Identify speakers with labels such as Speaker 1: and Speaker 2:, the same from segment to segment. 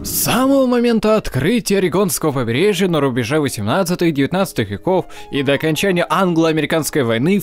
Speaker 1: С самого момента открытия Орегонского побережья на рубеже 18-19 веков и до окончания англо-американской войны в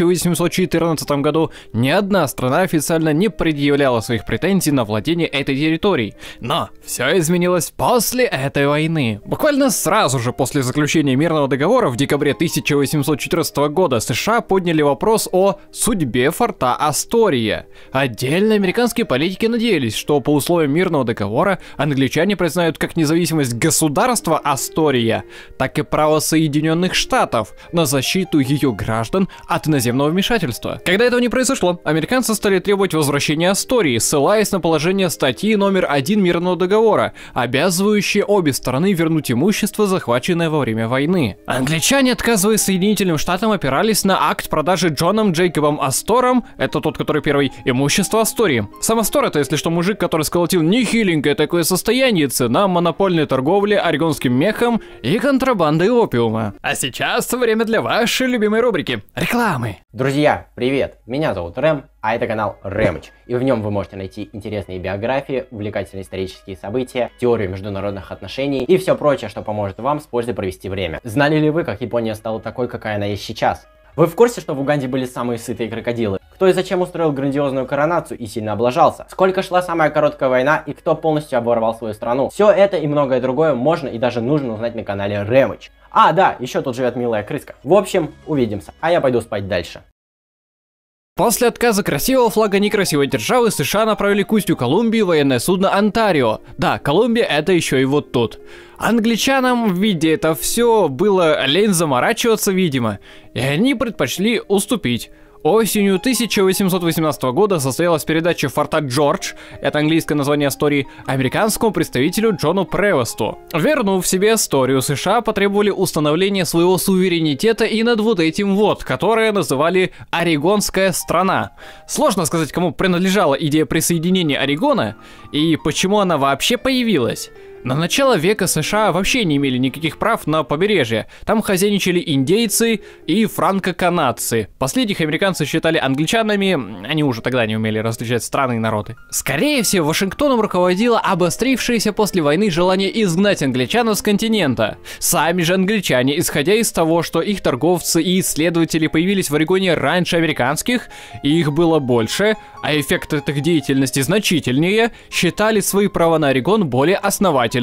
Speaker 1: 1814 году ни одна страна официально не предъявляла своих претензий на владение этой территорией. Но все изменилось после этой войны. Буквально сразу же после заключения мирного договора в декабре 1814 года США подняли вопрос о судьбе форта Астория. Отдельно американские политики надеялись, что по условиям мирного договора англичане признают как независимость государства Астория, так и право Соединенных Штатов на защиту ее граждан от иноземного вмешательства. Когда этого не произошло, американцы стали требовать возвращения Астории, ссылаясь на положение статьи номер 1 мирного договора, обязывающие обе стороны вернуть имущество, захваченное во время войны. Англичане, отказывая Соединительным Штатам, опирались на акт продажи Джоном Джейкобом Астором, это тот, который первый, имущество Астории. Сам Астор — это, если что, мужик, который сколотил нехиленькое такое состояние на монопольной торговле орегонским мехом и контрабандой опиума. А сейчас время для вашей любимой рубрики — рекламы.
Speaker 2: Друзья, привет! Меня зовут Рэм, а это канал Рэмыч. И в нем вы можете найти интересные биографии, увлекательные исторические события, теорию международных отношений и все прочее, что поможет вам с пользой провести время. Знали ли вы, как Япония стала такой, какая она есть сейчас? Вы в курсе, что в Уганде были самые сытые крокодилы? Кто и зачем устроил грандиозную коронацию и сильно облажался? Сколько шла самая короткая война и кто полностью оборвал свою страну? Все это и многое другое можно и даже нужно узнать на канале Рэмыч. А, да, еще тут живет милая крыска. В общем, увидимся, а я пойду спать дальше.
Speaker 1: После отказа красивого флага некрасивой державы США направили к устью Колумбии военное судно Онтарио. Да, Колумбия — это еще и вот тут. Англичанам, видя это все, было лень заморачиваться, видимо, и они предпочли уступить. Осенью 1818 года состоялась передача форта Джордж, это английское название Астории, американскому представителю Джону Превосту. Вернув себе Асторию, США потребовали установления своего суверенитета и над вот этим вот, которое называли Орегонская страна. Сложно сказать, кому принадлежала идея присоединения Орегона и почему она вообще появилась. На начало века США вообще не имели никаких прав на побережье. Там хозяйничали индейцы и франко-канадцы. Последних американцы считали англичанами, они уже тогда не умели различать страны и народы. Скорее всего, Вашингтоном руководило обострившееся после войны желание изгнать англичан с континента. Сами же англичане, исходя из того, что их торговцы и исследователи появились в Орегоне раньше американских, и их было больше, а эффект от их деятельности значительнее, считали свои права на Орегон более основательными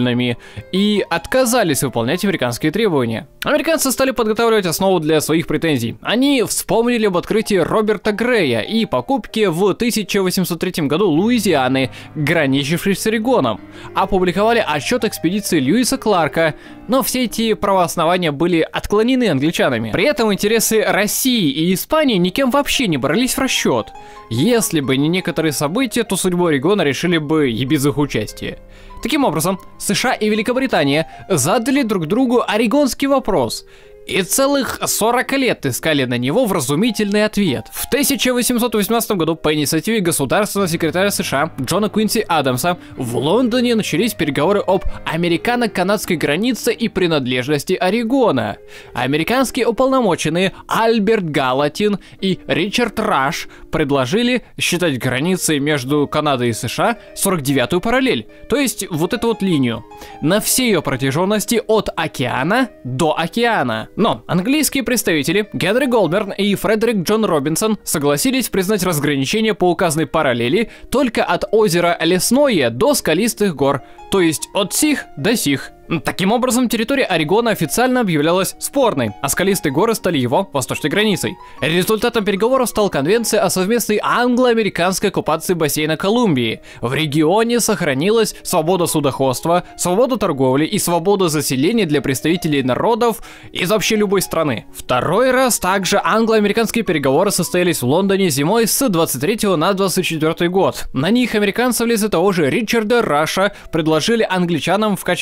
Speaker 1: и отказались выполнять американские требования. Американцы стали подготавливать основу для своих претензий. Они вспомнили об открытии Роберта Грея и покупке в 1803 году Луизианы, граничившей с Орегоном. Опубликовали отчет экспедиции Льюиса Кларка, но все эти правооснования были отклонены англичанами. При этом интересы России и Испании никем вообще не брались в расчет. Если бы не некоторые события, то судьбу Орегона решили бы и без их участия. Таким образом, США и Великобритания задали друг другу орегонский вопрос и целых 40 лет искали на него вразумительный ответ. В 1818 году по инициативе государственного секретаря США Джона Куинси Адамса в Лондоне начались переговоры об американо-канадской границе и принадлежности Орегона. Американские уполномоченные Альберт Галатин и Ричард Раш предложили считать границей между Канадой и США 49-ю параллель, то есть вот эту вот линию, на всей ее протяженности от океана до океана. Но английские представители Генри Голдберн и Фредерик Джон Робинсон согласились признать разграничение по указанной параллели только от озера Лесное до скалистых гор, то есть от сих до сих. Таким образом, территория Орегона официально объявлялась спорной, а скалистые горы стали его восточной границей. Результатом переговоров стала конвенция о совместной англо-американской оккупации бассейна Колумбии. В регионе сохранилась свобода судоходства, свобода торговли и свобода заселения для представителей народов из вообще любой страны. Второй раз также англо-американские переговоры состоялись в Лондоне зимой с 23 на 24 год. На них американцы в лице того же Ричарда Раша предложили англичанам в качестве линии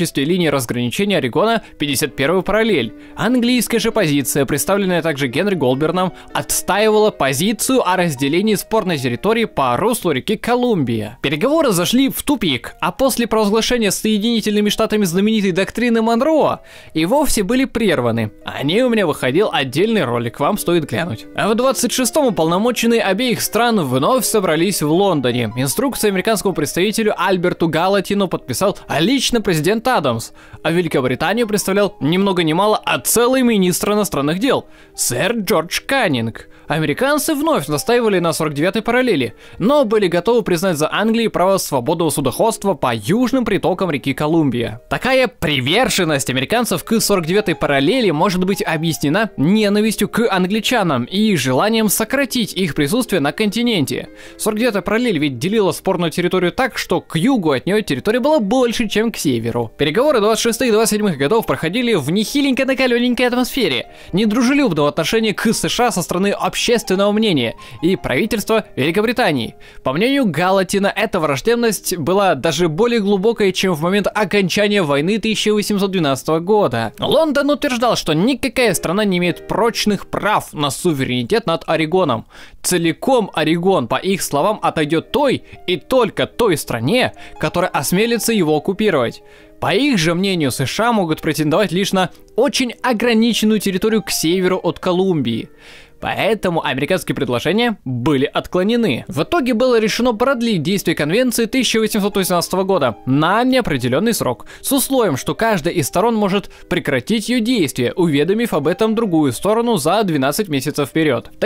Speaker 1: разграничения Орегона 51-ю параллель. Английская же позиция, представленная также Генри Голдберном, отстаивала позицию о разделении спорной территории по руслу реки Колумбия. Переговоры зашли в тупик, а после провозглашения Соединительными Штатами знаменитой доктрины Монро и вовсе были прерваны. О ней у меня выходил отдельный ролик, вам стоит глянуть. А в 26-м уполномоченные обеих стран вновь собрались в Лондоне. Инструкцию американскому представителю Альберту Галатину подписал лично президент Адамс, а Великобританию представлял ни много ни мало, а целый министр иностранных дел, сэр Джордж Каннинг. Американцы вновь настаивали на 49-й параллели, но были готовы признать за Англией право свободного судоходства по южным притокам реки Колумбия. Такая приверженность американцев к 49-й параллели может быть объяснена ненавистью к англичанам и желанием сократить их присутствие на континенте. 49-я параллель ведь делила спорную территорию так, что к югу от нее территория была больше, чем к северу. Переговоры 26-х и 27-х годов проходили в нехиленько накаленненькой атмосфере, недружелюбного отношения к США со стороны общественного мнения и правительства Великобритании. По мнению Галатина, эта враждебность была даже более глубокой, чем в момент окончания войны 1812 года. Лондон утверждал, что никакая страна не имеет прочных прав на суверенитет над Орегоном. Целиком Орегон, по их словам, отойдет той и только той стране, которая осмелится его оккупировать. По их же мнению, США могут претендовать лишь на очень ограниченную территорию к северу от Колумбии. Поэтому американские предложения были отклонены. В итоге было решено продлить действие конвенции 1818 года на неопределенный срок, с условием, что каждая из сторон может прекратить ее действие, уведомив об этом другую сторону за 12 месяцев вперед. В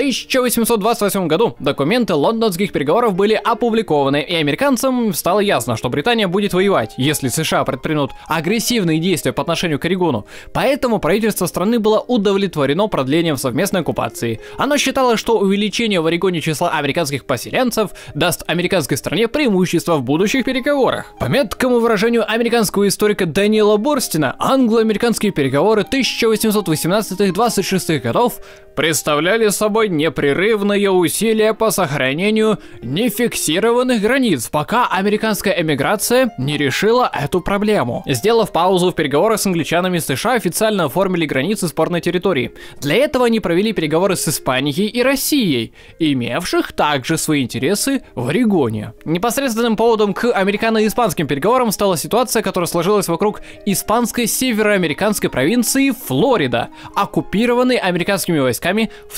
Speaker 1: 1828 году документы лондонских переговоров были опубликованы, и американцам стало ясно, что Британия будет воевать, если США предпримут агрессивные действия по отношению к Орегону. Поэтому правительство страны было удовлетворено продлением совместной оккупации. Оно считало, что увеличение в Орегоне числа американских поселенцев даст американской стране преимущество в будущих переговорах. По меткому выражению американского историка Дэниела Борстина, англо-американские переговоры 1818-26 годов представляли собой непрерывные усилия по сохранению нефиксированных границ, пока американская эмиграция не решила эту проблему. Сделав паузу в переговорах с англичанами, США официально оформили границы спорной территории. Для этого они провели переговоры с Испанией и Россией, имевших также свои интересы в Орегоне. Непосредственным поводом к американо-испанским переговорам стала ситуация, которая сложилась вокруг испанской североамериканской провинции Флорида, оккупированной американскими войсками в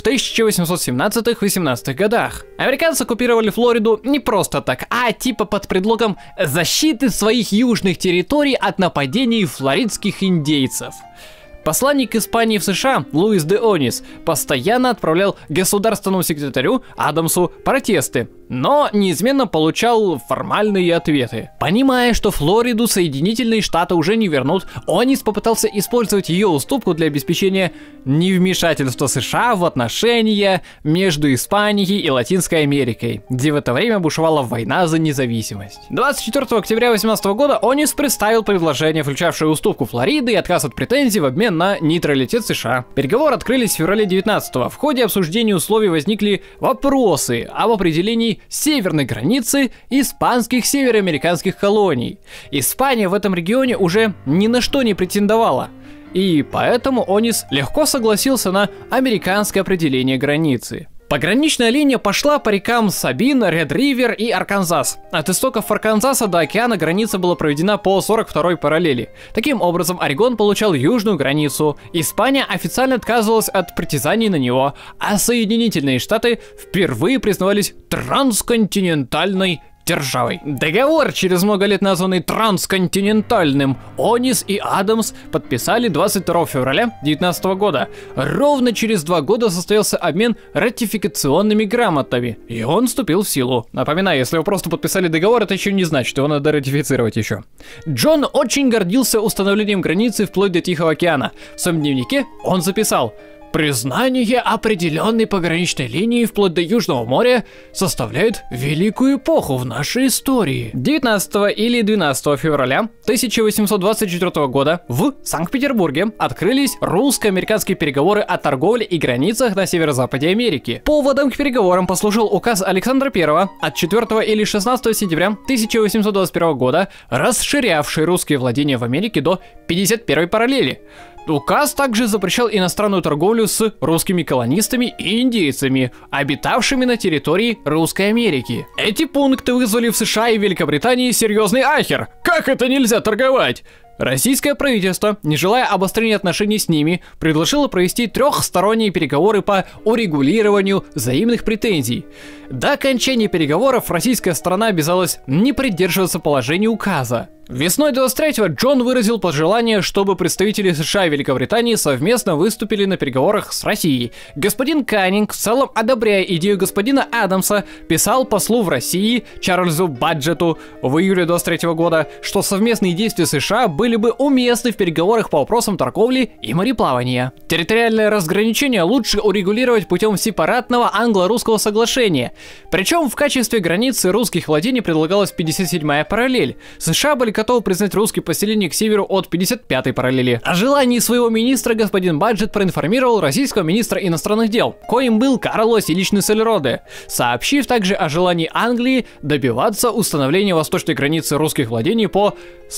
Speaker 1: 1817-18 годах. Американцы оккупировали Флориду не просто так, а типа под предлогом защиты своих южных территорий от нападений флоридских индейцев. Посланник Испании в США Луис де Онис постоянно отправлял государственному секретарю Адамсу протесты, но неизменно получал формальные ответы. Понимая, что Флориду Соединительные Штаты уже не вернут, Онис попытался использовать ее уступку для обеспечения невмешательства США в отношения между Испанией и Латинской Америкой, где в это время бушевала война за независимость. 24 октября 2018 года Онис представил предложение, включавшее уступку Флориды и отказ от претензий в обмен на нейтралитет США. Переговоры открылись в феврале 19-го. В ходе обсуждения условий возникли вопросы об определении северной границы испанских североамериканских колоний. Испания в этом регионе уже ни на что не претендовала, и поэтому Онис легко согласился на американское определение границы. Пограничная линия пошла по рекам Сабин, Ред-Ривер и Арканзас. От истоков Арканзаса до океана граница была проведена по 42-й параллели. Таким образом, Орегон получал южную границу, Испания официально отказывалась от притязаний на него, а Соединительные Штаты впервые признавались трансконтинентальной державой. Договор, через много лет названный трансконтинентальным, Онис и Адамс подписали 22 февраля 2019 года. Ровно через 2 года состоялся обмен ратификационными грамотами, и он вступил в силу. Напоминаю, если вы просто подписали договор, это еще не значит, что его надо ратифицировать еще. Джон очень гордился установлением границы вплоть до Тихого океана. В своем дневнике он записал: Признание определенной пограничной линии вплоть до Южного моря составляет великую эпоху в нашей истории. 19 или 12 февраля 1824 года в Санкт-Петербурге открылись русско-американские переговоры о торговле и границах на северо-западе Америки. Поводом к переговорам послужил указ Александра I от 4 или 16 сентября 1821 года, расширявший русские владения в Америке до 51 параллели. Указ также запрещал иностранную торговлю с русскими колонистами и индейцами, обитавшими на территории Русской Америки. Эти пункты вызвали в США и Великобритании серьезный ахер. Как это нельзя торговать? Российское правительство, не желая обострения отношений с ними, предложило провести трехсторонние переговоры по урегулированию взаимных претензий. До окончания переговоров российская сторона обязалась не придерживаться положений указа. Весной 23-го Джон выразил пожелание, чтобы представители США и Великобритании совместно выступили на переговорах с Россией. Господин Каннинг, в целом одобряя идею господина Адамса, писал послу в России Чарльзу Баджетту в июле 23 года, что совместные действия США были бы уместны в переговорах по вопросам торговли и мореплавания. Территориальное разграничение лучше урегулировать путем сепаратного англо-русского соглашения. Причем в качестве границы русских владений предлагалась 57-я параллель. США были готовы признать русские поселения к северу от 55-й параллели. О желании своего министра господин Баджетт проинформировал российского министра иностранных дел, коим был Карл Васильевич Нессельроде, сообщив также о желании Англии добиваться установления восточной границы русских владений по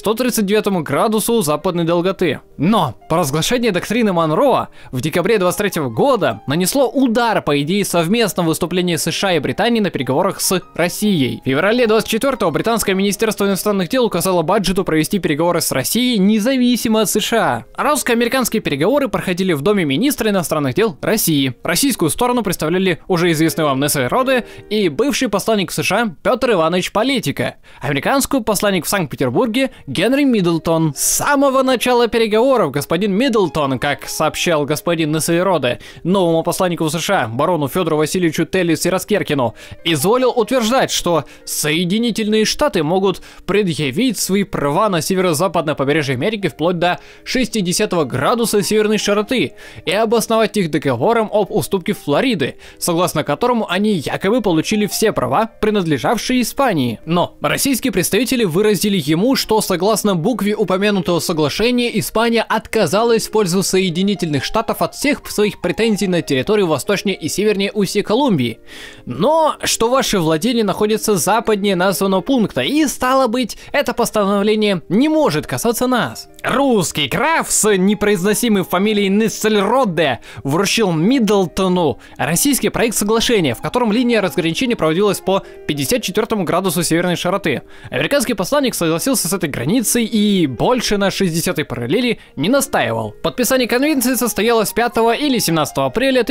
Speaker 1: 139 градусу западной долготы. Но провозглашение доктрины Монро в декабре 23 года нанесло удар по идее совместного выступления США и Британии на переговорах с Россией. В феврале 24-го британское министерство иностранных дел указало Баджетту провести переговоры с Россией независимо от США. Русско-американские переговоры проходили в Доме министра иностранных дел России. Российскую сторону представляли уже известный вам Нессельроде и бывший посланник в США Петр Иванович Политика. Американскую посланник в Санкт-Петербурге Генри Миддлтон. С самого начала переговоров господин Миддлтон, как сообщал господин Нессельроде, новому посланнику в США, барону Федору Васильевичу Теллис и Раскеркину, изволил утверждать, что Соединительные Штаты могут предъявить свои права на северо-западное побережье Америки вплоть до 60 градуса северной широты и обосновать их договором об уступке Флориды, согласно которому они якобы получили все права, принадлежавшие Испании. Но российские представители выразили ему, что согласно букве упомянутого соглашения Испания отказалась в пользу Соединительных Штатов от всех своих претензий на территорию восточнее и севернее устья Колумбии, но что ваши владения находятся западнее названного пункта, и стало быть, это постановление не может касаться нас. Русский граф с непроизносимой фамилией Нессельроде вручил Миддлтону российский проект соглашения, в котором линия разграничения проводилась по 54 градусу северной широты. Американский посланник согласился с этой границей и больше на 60-й параллели не настаивал. Подписание конвенции состоялось 5 или 17 апреля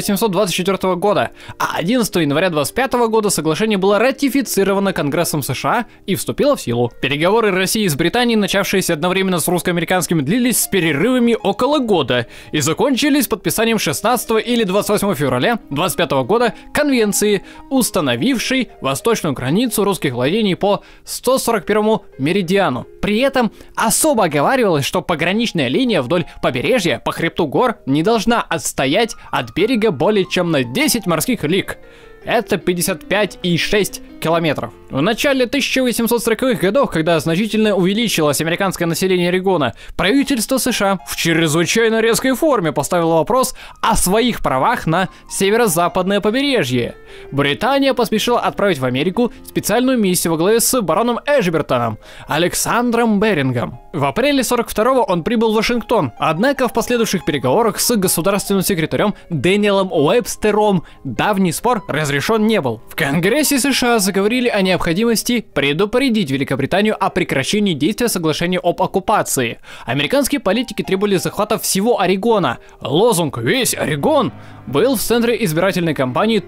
Speaker 1: 1824 года, а 11 января 25 года соглашение было ратифицировано Конгрессом США и вступило в силу. Переговоры России с Британией, начавшиеся одновременно с русско-американскими, длились с перерывами около года и закончились подписанием 16 или 28 февраля 25 года конвенции, установившей восточную границу русских владений по 141 меридиану. При этом особо оговаривалось, что пограничная линия вдоль побережья по хребту гор не должна отстоять от берега более чем на 10 морских лиг. Это 55,6 километров. В начале 1840-х годов, когда значительно увеличилось американское население региона, правительство США в чрезвычайно резкой форме поставило вопрос о своих правах на северо-западное побережье. Британия поспешила отправить в Америку специальную миссию во главе с бароном Эшбертоном Александром Берингом. В апреле 42-го он прибыл в Вашингтон, однако в последующих переговорах с государственным секретарем Дэниелом Уэбстером давний спор разрешен не был. В Конгрессе США заговорили о необходимости предупредить Великобританию о прекращении действия соглашения об оккупации. Американские политики требовали захвата всего Орегона. Лозунг «Весь Орегон» был в центре избирательной кампании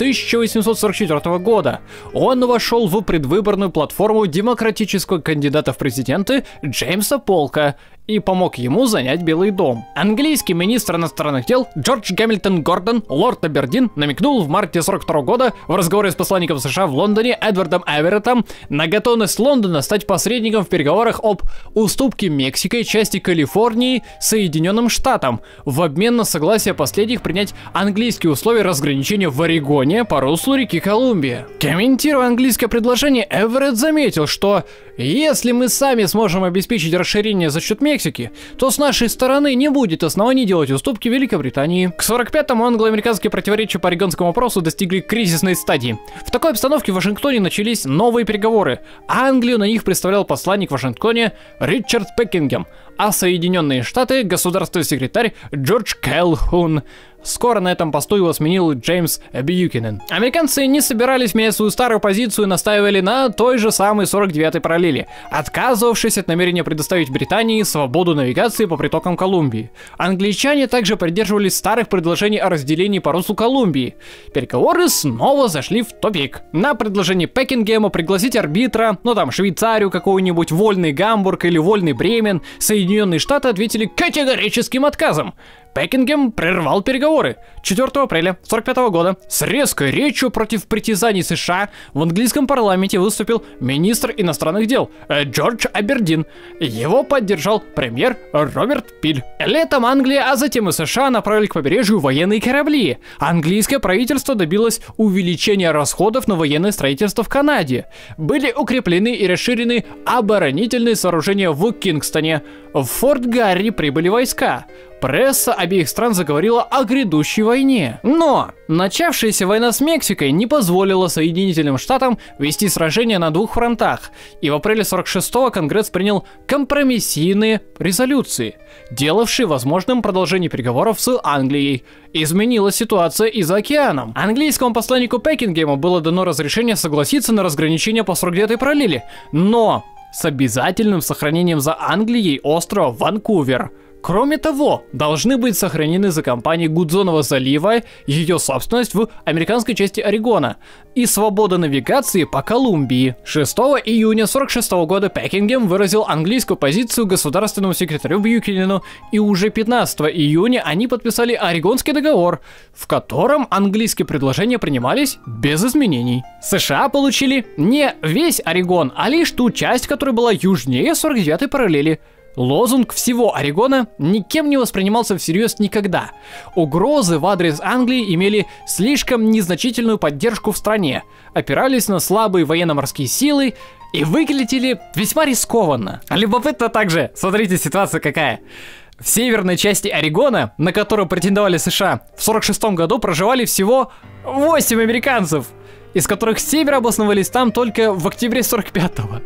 Speaker 1: 1844 года. Он вошел в предвыборную платформу демократического кандидата в президенты Джеймса Полка и помог ему занять Белый дом. Английский министр иностранных дел Джордж Гамильтон Гордон, лорд Абердин, намекнул в марте 1942 года в разговоре с посланником США в Лондоне Эдвардом Эвереттом на готовность Лондона стать посредником в переговорах об уступке Мексикой части Калифорнии Соединенным Штатам в обмен на согласие последних принять английские условия разграничения в Орегоне по руслу реки Колумбия. Комментируя английское предложение, Эверетт заметил, что если мы сами сможем обеспечить расширение за счет Мексики, то с нашей стороны не будет оснований делать уступки Великобритании. К 1945-му англо-американские противоречия по орегонскому вопросу достигли кризисной стадии. В такой обстановке в Вашингтоне начались новые переговоры. Англию на них представлял посланник в Вашингтоне Ричард Пекингем, а Соединенные Штаты — государственный секретарь Джордж Кэлхун. Скоро на этом посту его сменил Джеймс Бьюкенен. Американцы не собирались менять свою старую позицию и настаивали на той же самой 49-й параллели, отказывавшись от намерения предоставить Британии свободу навигации по притокам Колумбии. Англичане также придерживались старых предложений о разделении по руслу Колумбии. Переговоры снова зашли в тупик. На предложение Пекингема пригласить арбитра, Швейцарию, какой-нибудь Вольный Гамбург или Вольный Бремен, Соединенные Штаты ответили категорическим отказом. Пекингем прервал переговоры 4 апреля 1945 года. С резкой речью против притязаний США в английском парламенте выступил министр иностранных дел Джордж Абердин. Его поддержал премьер Роберт Пиль. Летом Англия, а затем и США направили к побережью военные корабли. Английское правительство добилось увеличения расходов на военное строительство в Канаде. Были укреплены и расширены оборонительные сооружения в Кингстоне. В Форт Гарри прибыли войска. Пресса обеих стран заговорила о грядущей войне. Но начавшаяся война с Мексикой не позволила Соединительным Штатам вести сражения на двух фронтах, и в апреле 1946-го Конгресс принял компромиссийные резолюции, делавшие возможным продолжение переговоров с Англией. Изменилась ситуация и за океаном. Английскому посланнику Пекингему было дано разрешение согласиться на разграничение по 49-й параллели, но с обязательным сохранением за Англией острова Ванкувер. Кроме того, должны быть сохранены за компанией Гудзонова залива ее собственность в американской части Орегона и свобода навигации по Колумбии. 6 июня 1946 года Пекингем выразил английскую позицию государственному секретарю Бьюкенену, и уже 15 июня они подписали Орегонский договор, в котором английские предложения принимались без изменений. США получили не весь Орегон, а лишь ту часть, которая была южнее 49-й параллели. Лозунг всего Орегона никем не воспринимался всерьез никогда. Угрозы в адрес Англии имели слишком незначительную поддержку в стране, опирались на слабые военно-морские силы и выглядели весьма рискованно. Любопытно также, смотрите, ситуация какая. В северной части Орегона, на которую претендовали США, в 1946 году проживали всего 8 американцев, из которых 7 обосновались там только в октябре 1945-го.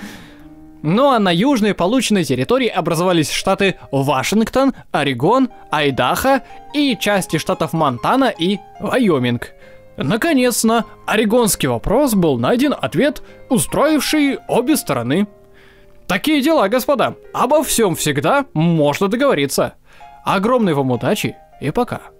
Speaker 1: Ну а на южной полученной территории образовались штаты Вашингтон, Орегон, Айдахо и части штатов Монтана и Вайоминг. Наконец, на орегонский вопрос был найден ответ, устроивший обе стороны. Такие дела, господа. Обо всем всегда можно договориться. Огромной вам удачи и пока.